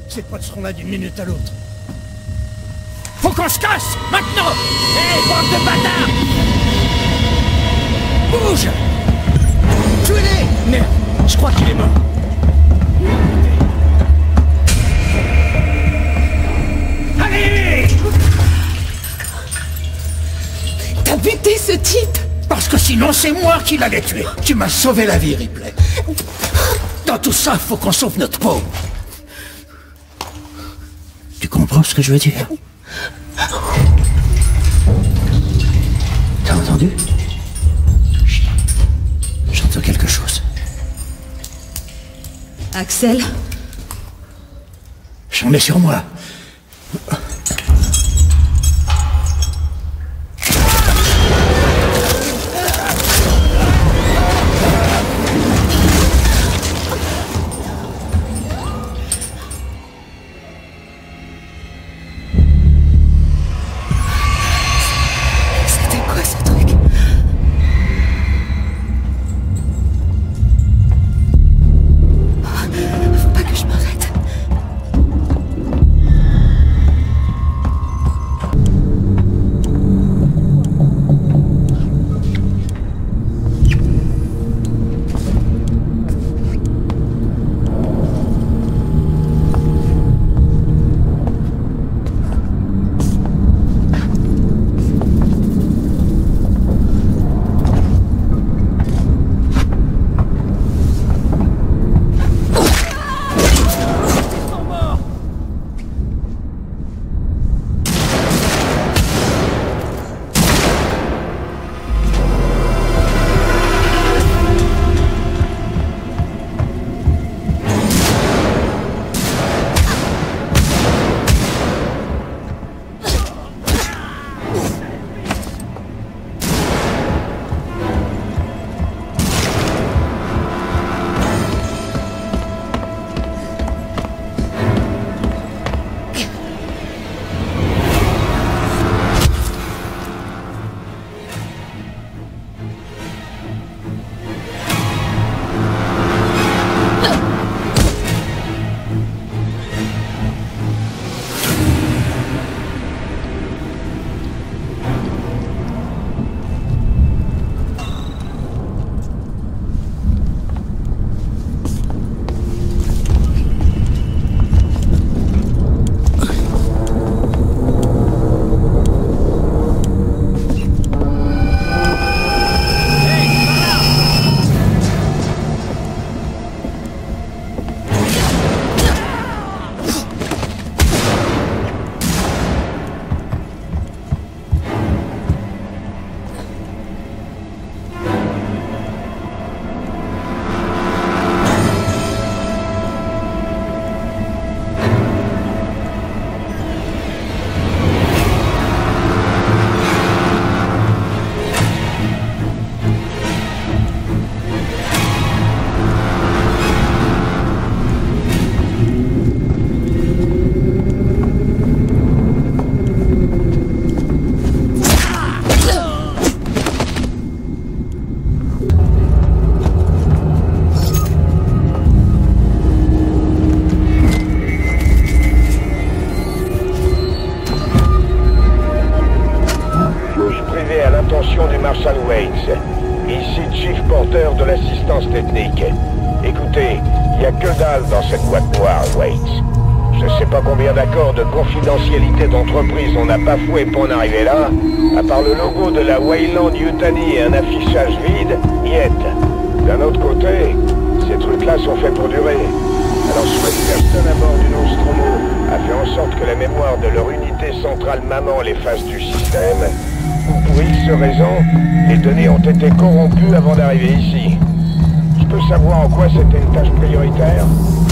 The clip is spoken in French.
Ces potes seront là d'une minute à l'autre. Faut qu'on se casse, maintenant! Hé, bande de bâtards! Bouge! Tuez-les! Merde, je crois qu'il est mort. Allez! T'as buté ce type? Parce que sinon c'est moi qui l'allais tuer. Tu m'as sauvé la vie, Ripley. Dans tout ça, faut qu'on sauve notre peau. Tu comprends ce que je veux dire? T'as entendu? Chut. J'entends quelque chose. Axel? J'en ai sur moi. Ici Chief Porter de l'assistance technique. Écoutez, il n'y a que dalle dans cette boîte noire, Waits. Je ne sais pas combien d'accords de confidentialité d'entreprise on n'a bafoué pour en arriver là. À part le logo de la Weyland Yutani et un affichage vide, niet. D'un autre côté, ces trucs-là sont faits pour durer. Alors soit personne à bord du Nostromo a fait en sorte que la mémoire de leur unité centrale maman les fasse du système, ou pour X raison, les données ont été corrompues avant d'arriver ici. Je peux savoir en quoi c'était une tâche prioritaire?